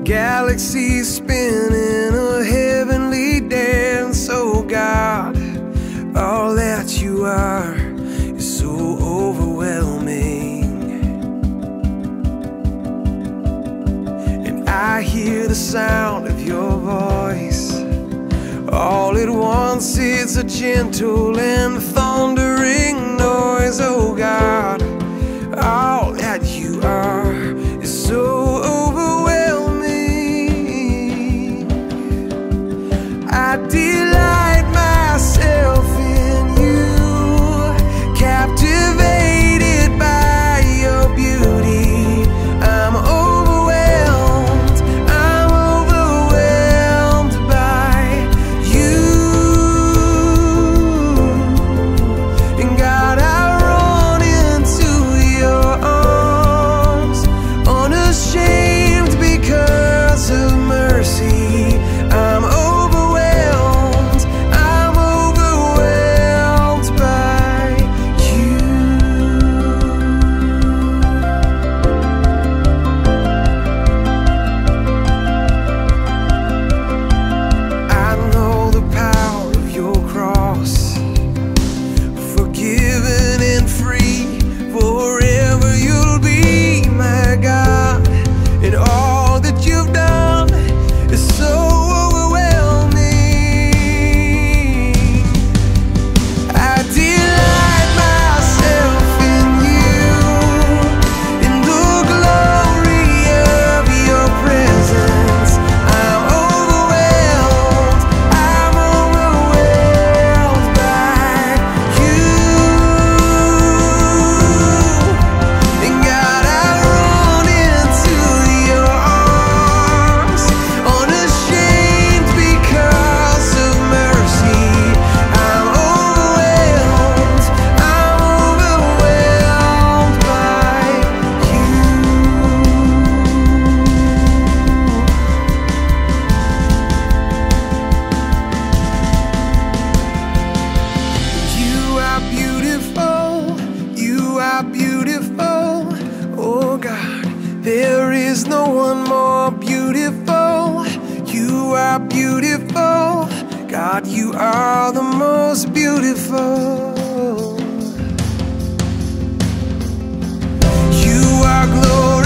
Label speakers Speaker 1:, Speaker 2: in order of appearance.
Speaker 1: galaxies spinning a heavenly dance. Oh God, all that you are is so overwhelming. And I hear the sound of your voice. All at once it's a gentle and thundering noise. Oh God, all that you are is so overwhelming. I delight myself in you, captivated by your beauty. I'm overwhelmed by you. And God, I run into your arms, unashamed because of mercy. I'm overwhelmed by you. I know the power of your cross, forgiven and free. Forever you'll be my God, and all that you've done is so overwhelming. I delight myself in you, in the glory of your presence. I'm overwhelmed by you. And God, I run into your arms, unashamed because of mercy. I'm overwhelmed by you. You are beautiful, you are beautiful. Oh God, there is no one more beautiful. You are beautiful, God, you are the most beautiful. You are glorious.